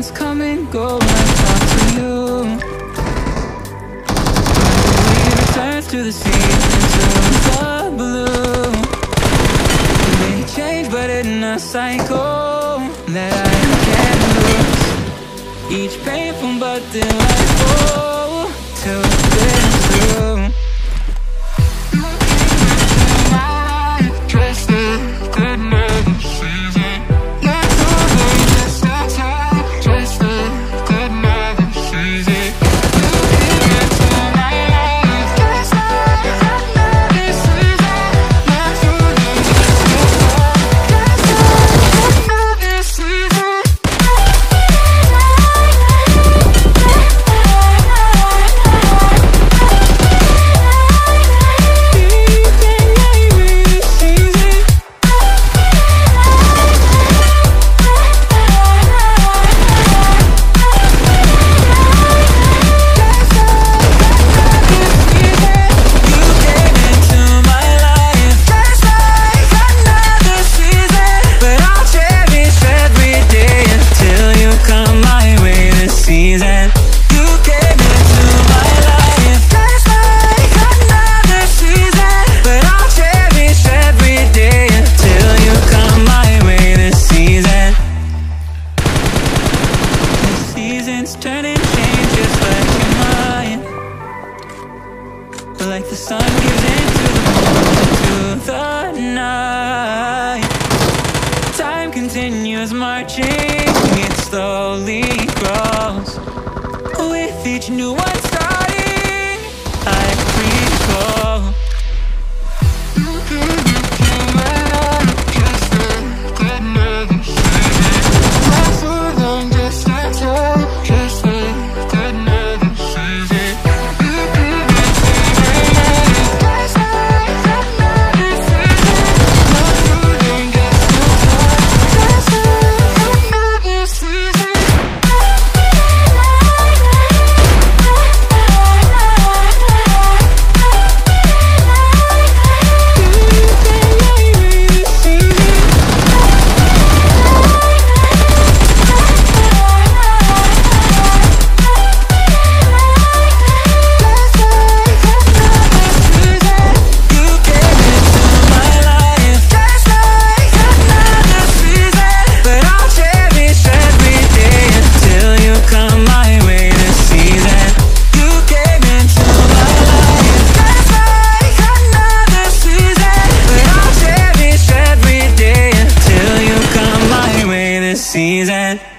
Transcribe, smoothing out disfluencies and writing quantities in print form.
seasons come and go when I talk to you. We return to the seasons, to the blue. They change but in a cycle that I can't lose. Each painful but delightful till it's through. Turning change just like your mind. But like the sun gives into the night. Time continues marching, it slowly grows. With each new one starting, I recall. Season